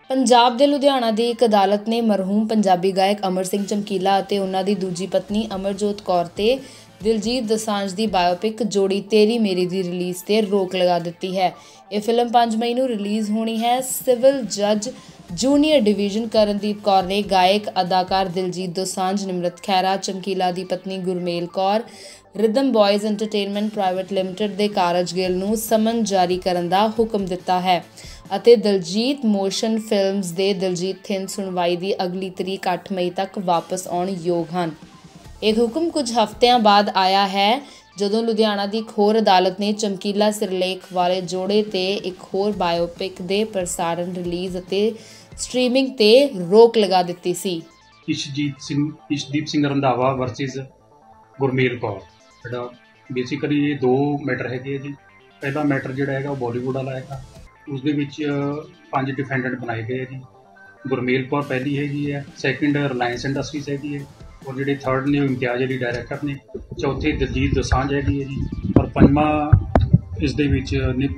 ਪੰਜਾਬ ਦੇ ਲੁਧਿਆਣਾ ਦੀ ਇੱਕ ਅਦਾਲਤ ਨੇ ਮਰਹੂਮ ਪੰਜਾਬੀ ਗਾਇਕ ਅਮਰ ਸਿੰਘ ਚਮਕੀਲਾ ਅਤੇ ਉਹਨਾਂ ਦੀ ਦੂਜੀ ਪਤਨੀ ਅਮਰਜੋਤ ਕੌਰ ਤੇ ਦਿਲਜੀਤ ਦੋਸਾਂਝ ਦੀ ਬਾਇਓਪਿਕ ਜੋੜੀ ਤੇਰੀ ਮੇਰੀ ਦੀ ਰਿਲੀਜ਼ ਤੇ ਰੋਕ ਲਗਾ ਦਿੱਤੀ ਹੈ। ਇਹ ਫਿਲਮ 5 ਮਈ ਨੂੰ ਰਿਲੀਜ਼ ਹੋਣੀ ਹੈ। ਸਿਵਲ ਜੱਜ ਜੂਨੀਅਰ ਡਿਵੀਜ਼ਨ ਕਰਨਦੀਪ ਕੌਰ ਨੇ ਗਾਇਕ ਅਦਾਕਾਰ ਦਿਲਜੀਤ ਦੋਸਾਂਝ, ਨਿਮਰਤ ਖਹਿਰਾ, ਚਮਕੀਲਾ ਦੀ ਪਤਨੀ Gurmel Kaur, rhythm boys entertainment private limited ਦੇ ਕਾਰਜ ਗਿੱਲ ਨੂੰ ਸਮਨ ਜਾਰੀ ਕਰਨ ਦਾ ਹੁਕਮ ਦਿੱਤਾ ਹੈ ਅਤੇ ਦਿਲਜੀਤ ਮੋਸ਼ਨ ਫਿਲਮਸ ਦੇ ਦਿਲਜੀਤ ਥਿੰਦ ਸੁਣਵਾਈ ਦੀ ਅਗਲੀ ਤਰੀਕ 8 ਮਈ ਤੱਕ ਵਾਪਸ ਆਉਣ ਯੋਗ ਹਨ। ਇਹ ਹੁਕਮ ਕੁਝ ਹਫ਼ਤਿਆਂ ਬਾਅਦ ਆਇਆ ਹੈ ਜਦੋਂ ਲੁਧਿਆਣਾ ਦੀ ਇੱਕ ਹੋਰ ਅਦਾਲਤ ਨੇ ਚਮਕੀਲਾ ਸਿਰਲੇਖ ਵਾਲੇ ਜੋੜੇ ਤੇ ਇੱਕ ਹੋਰ ਬਾਇਓਪਿਕ ਦੇ ਪ੍ਰਸਾਰਣ, ਰਿਲੀਜ਼ ਅਤੇ ਸਟ੍ਰੀਮਿੰਗ ਤੇ ਰੋਕ ਲਗਾ ਦਿੱਤੀ ਸੀ। ਇਸ਼ਦੀਪ ਸਿੰਘ ਰੰਧਾਵਾ ਵਰਸਸ ਗੁਰਮੇਲ ਕੌਰ। ਜਿਹੜਾ ਬੇਸਿਕਲੀ ਇਹ ਦੋ ਮੈਟਰ ਹੈਗੇ ਜੀ। ਪਹਿਲਾ ਮੈਟਰ ਜਿਹੜਾ ਹੈਗਾ ਉਹ ਬਾਲੀਵੁੱਡ ਵਾਲਾ ਹੈਗਾ। ਉਸ ਦੇ ਵਿੱਚ 5 ਡਿਫੈਂਡੈਂਟ ਬਣਾਏ ਗਏ ਜੀ। ਗੁਰਮੇਲ ਕੌਰ ਪਹਿਲੀ ਹੈਗੀ ਹੈ, ਸੈਕਿੰਡ ਰਿਲਾਇੰਸ ਇੰਡਸਟਰੀਜ਼ ਹੈਗੀ ਹੈ, ਔਰ ਜਿਹੜੇ ਥਰਡ ਨੇ ਉਹ ਇਮਤਿਆਜ਼ ਅਲੀ ਡਾਇਰੈਕਟਰ ਨੇ, ਚੌਥੇ ਦਿਲਜੀਤ ਦੋਸਾਂਝ ਹੈਗੀ ਹੈ ਜੀ, ਔਰ ਪੰਜਵਾਂ ਇਸ ਦੇ ਵਿੱਚ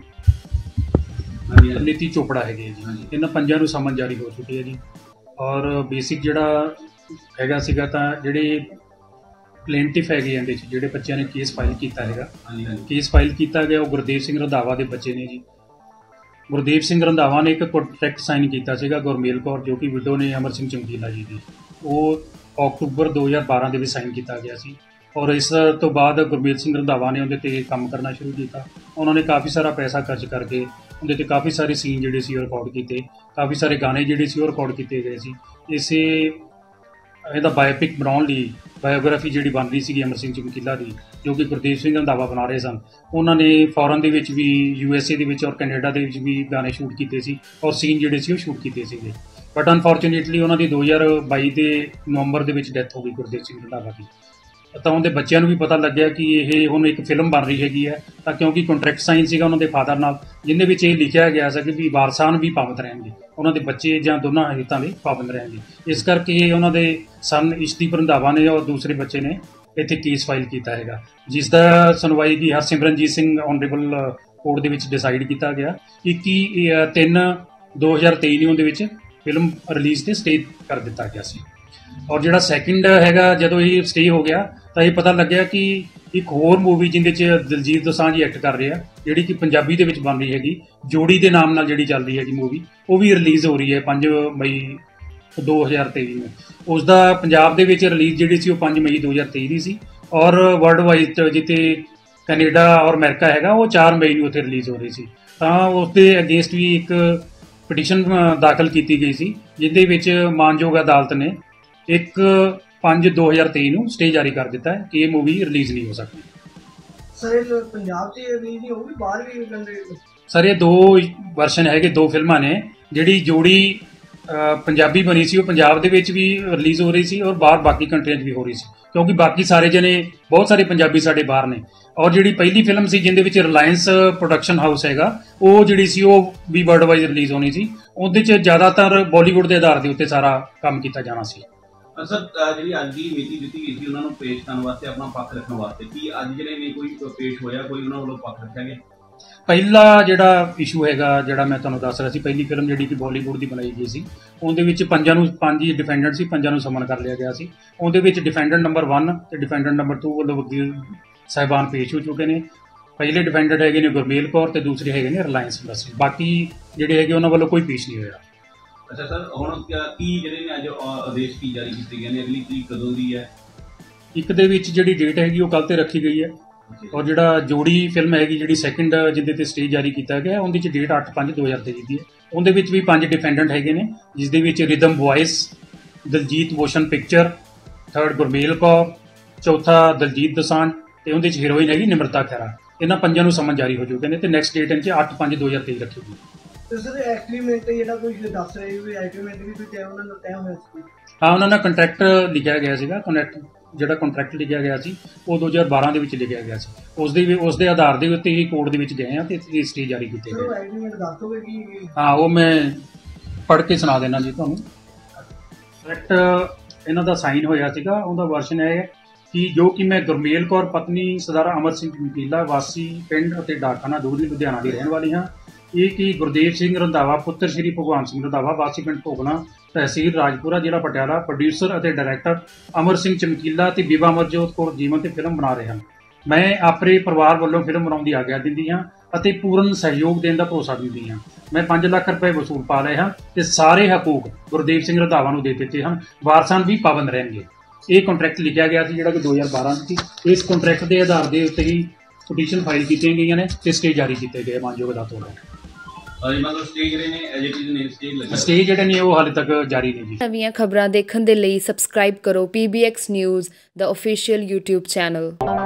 ਨੀਤੀ ਚੋਪੜਾ ਹੈਗੇ ਜੀ। ਇਹਨਾਂ ਪੰਜਾਂ ਨੂੰ ਸਮਨ ਜਾਰੀ ਹੋ ਚੁੱਕੀ ਹੈ ਜੀ। ਔਰ ਬੇਸਿਕ ਜਿਹੜਾ ਹੈਗਾ ਸੀਗਾ ਤਾਂ ਜਿਹੜੇ ਪਲੇਂਟਿਫ ਹੈਗੇ ਇਹਦੇ 'ਚ ਜਿਹੜੇ ਬੱਚਿਆਂ ਨੇ ਕੇਸ ਫਾਈਲ ਕੀਤਾ ਹੈਗਾ, ਕੇਸ ਫਾਈਲ ਕੀਤਾ ਗਿਆ ਉਹ ਗੁਰਦੇਵ ਸਿੰਘ ਰੰਧਾਵਾ ਦੇ ਬੱਚੇ ਨੇ ਜੀ। ਗੁਰਦੇਵ ਸਿੰਘ ਰੰਧਾਵਾ ਨੇ ਇੱਕ ਕੰਟਰੈਕਟ ਸਾਈਨ ਕੀਤਾ ਸੀਗਾ ਗੁਰਮੇਲ ਕੌਰ, ਜੋ ਕਿ ਵਿਡੋ ਨੇ ਅਮਰ ਸਿੰਘ ਚਮਕੀਲਾ ਜੀ ਦੀ, ਉਹ ਅਕਤੂਬਰ 2012 ਦੇ ਵਿੱਚ ਸਾਈਨ ਕੀਤਾ ਗਿਆ ਸੀ। ਔਰ ਇਸ ਤੋਂ ਬਾਅਦ ਗੁਰਮੇਲ ਸਿੰਘ ਰੰਧਾਵਾ ਨੇ ਉਹਦੇ 'ਤੇ ਕੰਮ ਕਰਨਾ ਸ਼ੁਰੂ ਕੀਤਾ। ਉਹਨਾਂ ਨੇ ਕਾਫੀ ਸਾਰਾ ਪੈਸਾ ਖਰਚ ਕਰਕੇ ਉਹਦੇ 'ਤੇ ਕਾਫੀ ਸਾਰੇ ਸੀਨ ਜਿਹੜੇ ਸੀ ਉਹ ਰਿਕਾਰਡ ਕੀਤੇ, ਕਾਫੀ ਸਾਰੇ ਗਾਣੇ ਜਿਹੜੇ ਸੀ ਉਹ ਰਿਕਾਰਡ ਕੀਤੇ ਗਏ ਸੀ। ਇਸੇ ਇਹਦਾ ਬਾਇਓਪਿਕ ਬਣਾਉਣ ਲਈ ਬਾਇਓਗ੍ਰਾਫੀ ਜਿਹੜੀ ਬਣ ਰਹੀ ਸੀਗੀ ਅਮਰ ਸਿੰਘ ਚਮਕੀਲਾ ਦੀ, ਜੋ ਕਿ ਗੁਰਦੇਵ ਸਿੰਘ ਰੰਧਾਵਾ ਬਣਾ ਰਹੇ ਸਨ, ਉਹਨਾਂ ਨੇ ਫੋਰਨ ਦੇ ਵਿੱਚ ਵੀ, USA ਦੇ ਵਿੱਚ ਔਰ ਕੈਨੇਡਾ ਦੇ ਵਿੱਚ ਵੀ ਗਾਣੇ ਸ਼ੂਟ ਕੀਤੇ ਸੀ ਔਰ ਸੀਨ ਜਿਹੜੇ ਸੀ ਉਹ ਸ਼ੂਟ ਕੀਤੇ ਸੀਗੇ। ਬਟ ਅਨਫੋਰਚੂਨੇਟਲੀ ਉਹਨਾਂ ਦੀ 2022 ਦੇ ਨਵੰਬਰ ਦੇ ਵਿੱਚ ਡੈਥ ਹੋ ਗਈ ਗੁਰਦੇਵ ਸਿੰਘ ਰੰਧਾਵਾ ਦੀ। ਤਾਂ ਉਹਦੇ ਬੱਚਿਆਂ ਨੂੰ ਵੀ ਪਤਾ ਲੱਗਿਆ ਕਿ ਇਹ ਹੁਣ ਇੱਕ ਫਿਲਮ ਬਣ ਰਹੀ ਹੈਗੀ ਹੈ, ਤਾਂ ਕਿਉਂਕਿ ਕੰਟਰੈਕਟ ਸਾਈਨ ਸੀਗਾ ਉਹਨਾਂ ਦੇ ਫਾਦਰ ਨਾਲ, ਜਿਹਦੇ ਵਿੱਚ ਇਹ ਲਿਖਿਆ ਗਿਆ ਸੀ ਕਿ ਵੀ ਵਾਰਸਾਨ ਵੀ ਪਾਬੰਦ ਰਹਿਣਗੇ, ਉਹਨਾਂ ਦੇ ਬੱਚੇ ਜਾਂ ਦੋਨਾਂ ਹਿੱਤਾਂ ਦੇ ਪਾਬੰਦ ਰਹਿਣਗੇ। ਇਸ ਕਰਕੇ ਉਹਨਾਂ ਦੇ ਸਨ ਇਸ਼ਦੀਪ ਰੰਧਾਵਾ ਨੇ ਔਰ ਦੂਸਰੇ ਬੱਚੇ ਨੇ ਇੱਥੇ ਕੇਸ ਫਾਈਲ ਕੀਤਾ ਹੈਗਾ, ਜਿਸ ਦਾ ਸੁਣਵਾਈ ਕੀ ਹਰਸਿਮਰਨਜੀਤ ਸਿੰਘ ਆਨਰੇਬਲ ਕੋਰਟ ਦੇ ਵਿੱਚ ਡਿਸਾਈਡ ਕੀਤਾ ਗਿਆ। 21/3/2023 ਨੂੰ ਉਹਦੇ ਵਿੱਚ ਫਿਲਮ ਰਿਲੀਜ਼ ਤੇ ਸਟੇ ਕਰ ਦਿੱਤਾ ਗਿਆ ਸੀ। ਔਰ ਜਿਹੜਾ ਸੈਕਿੰਡ ਹੈਗਾ, ਜਦੋਂ ਇਹ ਸਟੇ ਹੋ ਗਿਆ ਤਾਂ ਇਹ ਪਤਾ ਲੱਗਿਆ ਕਿ ਇੱਕ ਹੋਰ ਮੂਵੀ ਜਿਹਦੇ 'ਚ ਦਿਲਜੀਤ ਦੋਸਾਂਝ ਐਕਟ ਕਰ ਰਿਹਾ, ਜਿਹੜੀ ਕਿ ਪੰਜਾਬੀ ਦੇ ਵਿੱਚ ਬਣ ਰਹੀ ਹੈਗੀ, ਜੋੜੀ ਦੇ ਨਾਮ ਨਾਲ ਜਿਹੜੀ ਚੱਲ ਰਹੀ ਹੈਗੀ ਮੂਵੀ, ਉਹ ਵੀ ਰਿਲੀਜ਼ ਹੋ ਰਹੀ ਹੈ 5 ਮਈ 2023 ਨੂੰ। ਉਸ ਦਾ ਪੰਜਾਬ ਦੇ ਵਿੱਚ ਰਿਲੀਜ਼ ਜਿਹੜੀ ਸੀ ਉਹ 5 ਮਈ 2023 ਦੀ ਸੀ, ਔਰ ਵਰਲਡ ਵਾਈਡ ਜਿੱਥੇ ਕੈਨੇਡਾ ਔਰ ਅਮਰੀਕਾ ਹੈਗਾ ਉਹ 4 ਮਈ ਨੂੰ ਉੱਥੇ ਰਿਲੀਜ਼ ਹੋ ਰਹੀ ਸੀ। ਤਾਂ ਉਸ ਦੇ ਅਗੇਂਸਟ ਵੀ ਇੱਕ ਪਟੀਸ਼ਨ ਦਾਖਲ ਕੀਤੀ ਗਈ ਸੀ, ਜਿਹਦੇ ਵਿੱਚ ਮਾਨਯੋਗ ਅਦਾਲਤ ਨੇ 1/5/2023 ਨੂੰ ਸਟੇ ਜਾਰੀ ਕਰ ਦਿੱਤਾ ਹੈ ਕਿ ਇਹ ਮੂਵੀ ਰਿਲੀਜ਼ ਨਹੀਂ ਹੋ ਸਕਦੀ। ਸਰ ਇਹ ਪੰਜਾਬ 'ਚ ਰਿਲੀਜ਼ ਨਹੀਂ ਹੋਊਗੀ, ਬਾਹਰ ਵੀ ਕਹਿੰਦੇ? ਸਰ ਇਹ ਦੋ ਵਰਸ਼ਨ ਹੈਗੇ, ਦੋ ਫਿਲਮਾਂ ਨੇ। ਜਿਹੜੀ ਜੋੜੀ ਪੰਜਾਬੀ ਬਣੀ ਸੀ ਉਹ ਪੰਜਾਬ ਦੇ ਵਿੱਚ ਵੀ ਰਿਲੀਜ਼ ਹੋ ਰਹੀ ਸੀ ਔਰ ਬਾਹਰ ਬਾਕੀ ਕੰਟਰੀਆਂ 'ਚ ਵੀ ਹੋ ਰਹੀ ਸੀ, ਕਿਉਂਕਿ ਬਾਕੀ ਸਾਰੇ ਜਣੇ, ਬਹੁਤ ਸਾਰੇ ਪੰਜਾਬੀ ਸਾਡੇ ਬਾਹਰ ਨੇ। ਔਰ ਜਿਹੜੀ ਪਹਿਲੀ ਫਿਲਮ ਸੀ ਜਿਹਦੇ ਵਿੱਚ ਰਿਲਾਇੰਸ ਪ੍ਰੋਡਕਸ਼ਨ ਹਾਊਸ ਹੈਗਾ, ਉਹ ਜਿਹੜੀ ਸੀ ਉਹ ਵੀ ਵਰਲਡ ਵਾਈਜ਼ ਰਿਲੀਜ਼ ਹੋਣੀ ਸੀ। ਉਹਦੇ 'ਚ ਜ਼ਿਆਦਾਤਰ ਬਾਲੀਵੁੱਡ ਦੇ ਆਧਾਰ ਦੇ ਉੱਤੇ ਸਾਰਾ ਕੰਮ ਕੀਤਾ ਜਾਣਾ ਸੀ। ਸਰ ਜਿਹੜੀ ਅੱਜ ਦੀ ਮਿਤੀ ਦਿੱਤੀ ਗਈ ਸੀ ਉਹਨਾਂ ਨੂੰ ਪੇਸ਼ ਕਰਨ ਵਾਸਤੇ, ਆਪਣਾ ਪੱਖ ਰੱਖਣ ਵਾਸਤੇ, ਕੀ ਅੱਜ ਜਿਹੜੇ ਨੇ ਕੋਈ ਪੇਸ਼ ਹੋਇਆ, ਕੋਈ ਉਹਨਾਂ ਵੱਲੋਂ ਪੱਖ ਰੱਖਿਆ ਗਿਆ? ਪਹਿਲਾ ਜਿਹੜਾ ਇਸ਼ੂ ਹੈਗਾ, ਜਿਹੜਾ ਮੈਂ ਤੁਹਾਨੂੰ ਦੱਸ ਰਿਹਾ ਸੀ, ਪਹਿਲੀ ਫਿਲਮ ਜਿਹੜੀ ਕਿ ਬਾਲੀਵੁੱਡ ਦੀ ਬਣਾਈ ਗਈ ਸੀ, ਉਹਦੇ ਵਿੱਚ 5 ਡਿਫੈਂਡੈਂਟ ਸੀ, 5 ਨੂੰ ਸਮਨ ਕਰ ਲਿਆ ਗਿਆ ਸੀ। ਉਹਦੇ ਵਿੱਚ ਡਿਫੈਂਡੈਂਟ ਨੰਬਰ 1 ਤੇ ਡਿਫੈਂਡੈਂਟ ਨੰਬਰ 2 ਵੱਲੋਂ ਵਕੀਲ ਸਾਹਿਬਾਨ ਪੇਸ਼ ਹੋ ਚੁੱਕੇ ਨੇ। ਪਹਿਲੇ ਡਿਫੈਂਡੈਂਟ ਹੈਗੇ ਨੇ ਗੁਰਮੇਲ ਕੌਰ ਤੇ ਦੂਸਰੇ ਹੈਗੇ ਨੇ ਰਿਲਾਇੰਸ ਇੰਡਸਟਰੀ। ਬਾਕੀ ਜਿਹੜੇ ਹੈਗੇ ਉਹਨਾਂ ਵੱਲੋਂ ਕੋਈ ਪੇਸ਼ ਨਹੀਂ ਹੋਇਆ। ਅੱਛਾ ਸਰ, ਹੁਣ ਕੀ ਜਿਹੜੇ ਨੇ ਅੱਜ ਆਦੇਸ਼ ਕੀ ਜਾਰੀ ਕੀਤੇ ਗਏ ਨੇ, ਅਗਲੀ ਤਰੀਕ ਕਦੋਂ ਦੀ ਹੈ? ਇੱਕ ਦੇ ਵਿੱਚ ਜਿਹੜੀ ਡੇਟ ਹੈਗੀ ਉਹ ਕੱਲ੍ਹ ਤੇ ਰੱਖੀ ਗਈ ਹੈ, ਔਰ ਜਿਹੜਾ ਜੋੜੀ ਫਿਲਮ ਹੈਗੀ ਜਿਹੜੀ ਸੈਕਿੰਡ ਜਿਹਦੇ ਤੇ ਸਟੇ ਜਾਰੀ ਕੀਤਾ ਗਿਆ, ਉਹਦੇ 'ਚ ਡੇਟ 8/5/2023 ਦੀ ਹੈ। ਉਹਦੇ ਵਿੱਚ ਵੀ 5 ਡਿਫੈਂਡੈਂਟ ਹੈਗੇ ਨੇ, ਜਿਸ ਦੇ ਵਿੱਚ rhythm boys, Diljit motion picture, third Gurmel Kaur, ਚੌਥਾ ਦਿਲਜੀਤ ਦੋਸਾਂਝ ਤੇ ਉਹਦੇ 'ਚ ਹੀਰੋਇਨ ਹੈਗੀ ਨਿਮਰਤਾ ਖਹਿਰਾ। ਇਹਨਾਂ ਪੰਜਾਂ ਨੂੰ ਸਮਨ ਜਾਰੀ ਹੋ ਚੁੱਕੇ ਨੇ ਤੇ ਨੈਕਸਟ ਡੇਟ ਇਹਨਾਂ 'ਚ 8/5/2023 ਰੱਖੀ ਗਈ। ਸਰ ਐਗਰੀਮੈਂਟ ਜਿਹੜਾ ਕੋਈ ਦੱਸ ਰਹੇ ਵੀ ਐਗਰੀਮੈਂਟ ਵੀ ਕੋਈ ਉਹਨਾਂ ਨਾਲ ਤੈਅ ਹੋਇਆ ਸੀ? ਹਾਂ, ਉਹਨਾਂ ਨਾਲ ਕੰਟਰੈਕਟ ਲਿਖਿਆ ਗਿਆ ਸੀਗਾ। ਜਿਹੜਾ ਕੰਟਰੈਕਟ ਲਿਖਿਆ ਗਿਆ ਸੀ ਉਹ 2012 ਦੇ ਵਿੱਚ ਲਿਖਿਆ ਗਿਆ ਸੀ। ਉਸ ਦੇ ਆਧਾਰ ਦੇ ਉੱਤੇ ਹੀ ਕੋਰਟ ਦੇ ਵਿੱਚ ਗਏ ਆ ਤੇ ਇਹ ਸਟੇ ਜਾਰੀ ਕੀਤੇ ਗਏ। ਐਗਰੀਮੈਂਟ ਦੱਸ ਦੋਗੇ ਕਿ? ਹਾਂ, ਉਹ ਮੈਂ ਪੜ੍ਹ ਕੇ ਸੁਣਾ ਦੇਣਾ ਜੀ ਤੁਹਾਨੂੰ। ਕੰਟਰੈਕਟ ਇਹਨਾਂ ਦਾ ਸਾਈਨ ਹੋਇਆ ਸੀਗਾ, ਉਹਦਾ ਵਰਸ਼ਨ ਹੈ ਕਿ ਜੋ ਕਿ ਮੈਂ ਗੁਰਮੇਲ ਕੌਰ ਪਤਨੀ ਸਰਦਾਰ ਅਮਰ ਸਿੰਘ ਚਮਕੀਲਾ ਵਾਸੀ ਪਿੰਡ ਅਤੇ ਡਾਕਖਾਨਾ ਦੂਰੀ ਲੁਧਿਆਣਾ ਦੀ ਰਹਿਣ ਵਾਲੀ ਹਾਂ, ਇਹ ਕਿ ਗੁਰਦੇਵ ਸਿੰਘ ਰੰਧਾਵਾ ਪੁੱਤਰ ਸ਼੍ਰੀ ਭਗਵਾਨ ਸਿੰਘ ਰੰਧਾਵਾ ਵਾਸੀ ਪਿੰਡ ਭੋਗਣਾ ਤਹਿਸੀਲ ਰਾਜਪੁਰਾ ਜ਼ਿਲ੍ਹਾ ਪਟਿਆਲਾ ਪ੍ਰੋਡਿਊਸਰ ਅਤੇ ਡਾਇਰੈਕਟਰ ਅਮਰ ਸਿੰਘ ਚਮਕੀਲਾ ਤੇ ਬੀਬਾ ਅਮਰਜੋਤ ਕੌਰ ਜੀਵਨ ਤੇ ਫਿਲਮ ਬਣਾ ਰਹੇ ਹਨ। ਮੈਂ ਆਪਣੇ ਪਰਿਵਾਰ ਵੱਲੋਂ ਫਿਲਮ ਬਣਾਉਣ ਦੀ ਆਗਿਆ ਦਿੰਦੀ ਹਾਂ ਅਤੇ ਪੂਰਨ ਸਹਿਯੋਗ ਦੇਣ ਦਾ ਭਰੋਸਾ ਦਿੰਦੀ ਹਾਂ। ਮੈਂ 5 ਲੱਖ ਰੁਪਏ ਵਸੂਲ ਪਾ ਲਏ ਹਨ ਤੇ ਸਾਰੇ ਹਕੂਕ ਗੁਰਦੇਵ ਸਿੰਘ ਰੰਧਾਵਾ ਨੂੰ ਦੇ ਦਿੱਤੇ ਹਨ। ਵਾਰਸਾਂ ਵੀ ਪਾਬੰਦ ਰਹਿਣਗੇ। ਇਹ ਕੰਟਰੈਕਟ ਲਿਖਿਆ ਗਿਆ ਸੀ ਜਿਹੜਾ ਕਿ 2012 ਸੀ। ਇਸ ਕੰਟਰੈਕਟ ਦੇ ਆਧਾਰ ਦੇ ਉੱਤੇ ਹੀ ਪਟੀਸ਼ਨ ਫਾਈਲ ਕੀਤੀਆਂ ਗਈਆਂ ਨੇ ਤੇ ਸਟੇ ਜਾਰੀ ਕੀਤੇ ਗਏ ਮਾਨਯੋਗ ਅਦਾਲਤ ਵੱਲੋਂ। ਸਟੇ ਜਿਹੜੇ ਨੇ ਉਹ ਹਾਲੇ ਤੱਕ ਜਾਰੀ ਨੇ ਜੀ। ਨਵੀਆਂ ਖਬਰਾਂ ਦੇਖਣ ਦੇ ਲਈ ਸਬਸਕ੍ਰਾਈਬ ਕਰੋ PBX ਨਿਊਜ਼ ਦਾ ਆਫੀਸ਼ੀਅਲ YouTube ਚੈਨਲ।